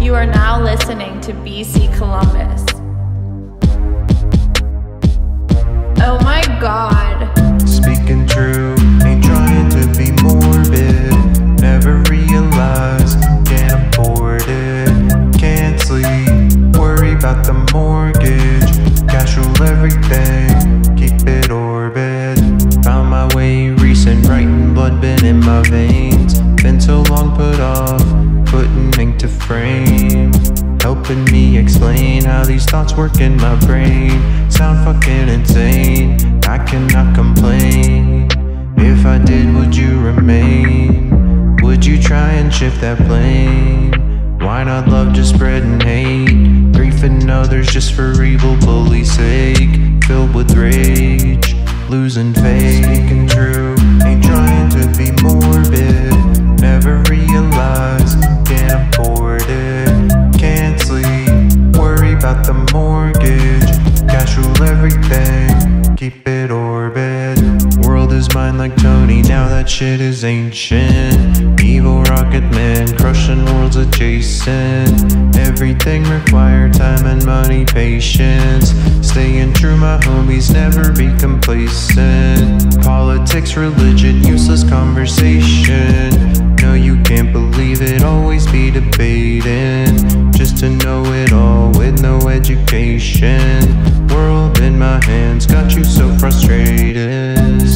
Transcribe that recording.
You are now listening to BC Columbus. Oh my God. Speaking true, ain't trying to be morbid. Never realize, can't afford it. Can't sleep, worry about the mortgage. Cash rule everything, keep it orbit. Found my way recent, writing blood been in my veins. Been so long put off, putting ink to frame. Helping me explain how these thoughts work in my brain. Sound fucking insane, I cannot complain. If I did, would you remain? Would you try and shift that blame? Why not love just spreading hate? Grief in others just for evil bully's sake. Filled with rage, losing faith. Speaking true, ain't trying to be morbid. Never realize, can't afford it. Can't sleep, worry about the mortgage. Cash rule everything, keep it orbit. World is mine like Tony, now that shit is ancient. Evil rocket man, crushing worlds adjacent. Everything required time and money, patience. Staying true, my homies, never be complacent. Politics, religion, useless conversation. No, you can't believe it, always be debating. Just to know it all with no education. World in my hands, got you so frustrated.